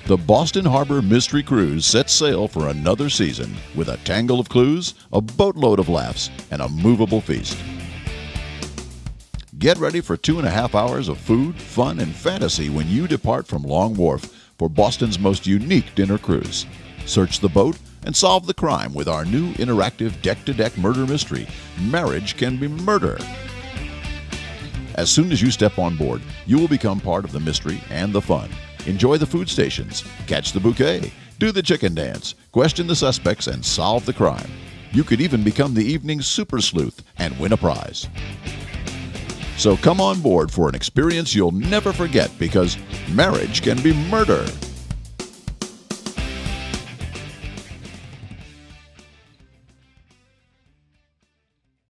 The Boston Harbor Mystery Cruise sets sail for another season with a tangle of clues, a boatload of laughs, and a movable feast. Get ready for 2.5 hours of food, fun, and fantasy when you depart from Long Wharf for Boston's most unique dinner cruise. Search the boat and solve the crime with our new interactive deck-to-deck murder mystery, Marriage Can Be Murder. As soon as you step on board, you will become part of the mystery and the fun. Enjoy the food stations, catch the bouquet, do the chicken dance, question the suspects, and solve the crime. You could even become the evening's super sleuth and win a prize. So come on board for an experience you'll never forget, because marriage can be murder.